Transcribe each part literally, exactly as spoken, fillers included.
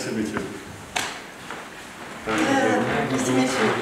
Merci, monsieur. Merci, messieurs.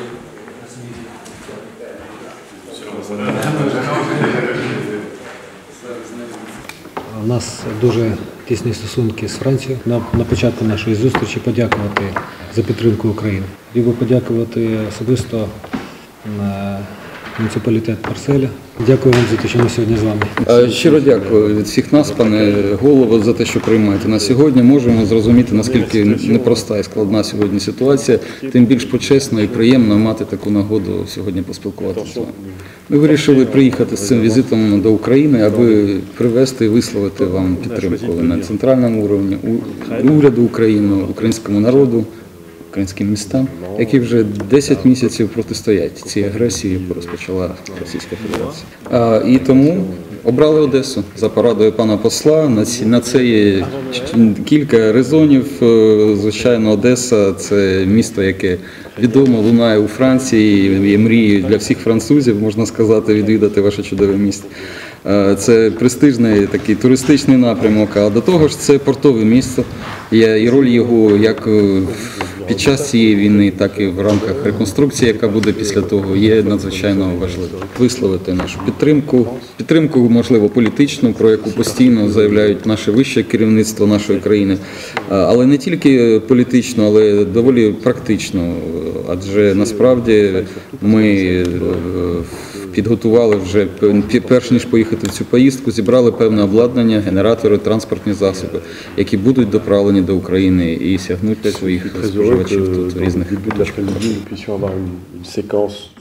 У нас дуже тісні стосунки з Францією. На, на початку нашої зустрічі подякувати за підтримку України. Хотів би подякувати особисто на муніципалітет Марселя. Дякую вам за те, що ми сьогодні з вами. Щиро дякую від всіх нас, пане голово, за те, що приймаєте нас сьогодні. Можемо зрозуміти, наскільки непроста і складна сьогодні ситуація, тим більш почесно і приємно мати таку нагоду сьогодні поспілкуватися з вами. Ми вирішили приїхати з цим візитом до України, аби привести і висловити вам підтримку на центральному рівні, уряду України, українському народу, українським містам, які вже десять місяців протистоять цій агресії, яку розпочала Російська Федерація. А, і тому обрали Одесу за порадою пана посла. На, ці, на це є кілька резонів. Звичайно, Одеса – це місто, яке відомо лунає у Франції, є мрією для всіх французів, можна сказати, відвідати ваше чудове місто. Це престижний такий туристичний напрямок, а до того ж це портове місто, і роль його як під час цієї війни, так і в рамках реконструкції, яка буде після того, є надзвичайно важливо. Висловити нашу підтримку, підтримку, можливо, політичну, про яку постійно заявляють наше вище керівництво нашої країни, але не тільки політично, але доволі практично, адже насправді ми підготували вже, перш ніж поїхати в цю поїздку, зібрали певне обладнання, генератори, транспортні засоби, які будуть доправлені до України і сягнуть своїх споживачів тут в різних.